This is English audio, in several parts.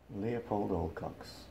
Leopold Alcox.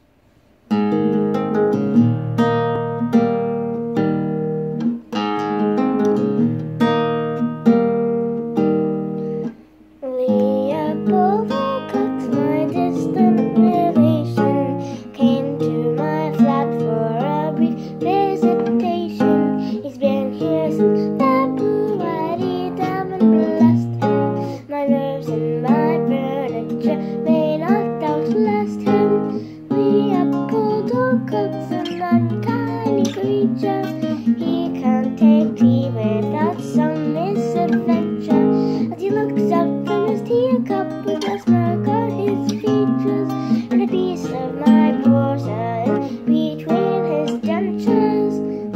Leopold Alcox, my distant relation, came to my flat for a brief visitation. He's been here since February, damn and blessed him. My nerves and my furniture may not outlast him. Leopold Alcox, an uncanny creature. He can't take tea without some misadventure. As he looks up from his teacup with a smirk on his features and a piece of my porcelain between his dentures.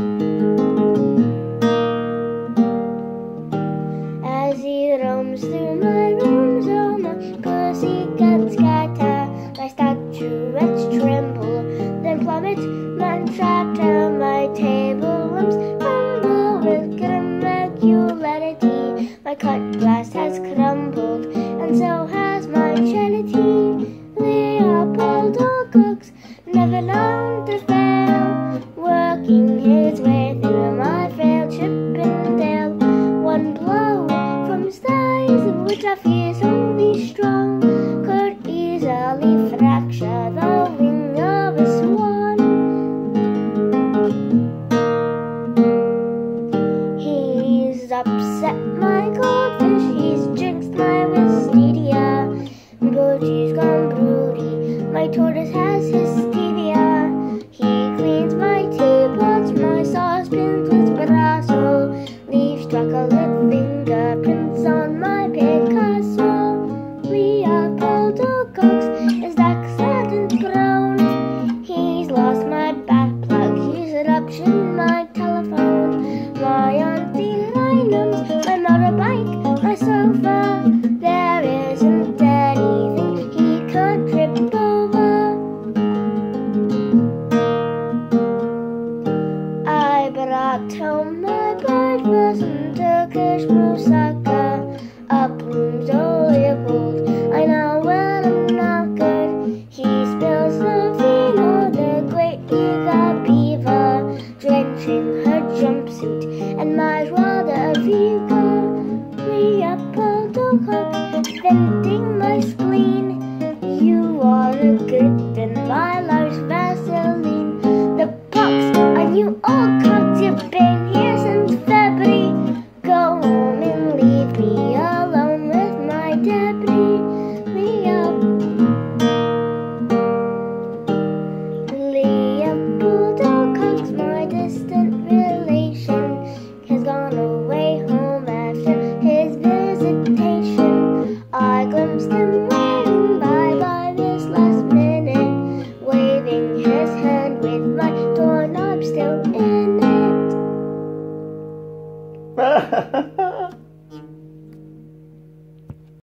As he roams through my rooms, oh my pussycat scatter, my statuettes tremble, then plummet, mantrapta, my table lamps crumble with grim regularity. My cut glass has crumbled, and so has my trinity. Leopold Alcox, never known to fail, working his way through my frail Chippendale. One blow from his thighs, which I fear is only strong, could easily fracture the wing of a swan. He's upset my goldfish, he's jinxed my wisteria, Broodie's gone broody, my tortoise has his stevia. He cleans my teapots, my saucepans with Brasso, leaves chocolate fingerprints on my Picasso. Leopold Alcox is accent and grown. He's lost my back plug, he's ruptured my telephone, my anti-rhinums, my motorbike, my sofa. There isn't anything he can't trip over. I brought home my bird for some Turkish moussaka. Up blooms old Leopold, I know when I'm not good. He spills the vino, the great eager beaver, drenching her jumpsuit and my joie de vivre. Leopold Alcox, venting my spleen. You are the good and my life's Vaseline. The pox on you Alcox, you've been here since February. Go home and leave me alone with my debris. Leopold Alcox, my distant relation, has gone away home after his visitation. I glimpsed him waving bye-bye this last minute, waving his hand with my doorknob still in it.